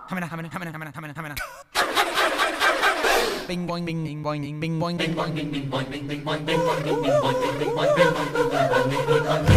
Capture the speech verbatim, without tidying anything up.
Hamina, hamina, hamina, hamina, hamina, hamina. Bing boing bing bing boing bing bing boing bing boing bing bing boing bing bing boing bing boing bing boing bing boing bing boing bing boing bing boing bing boing.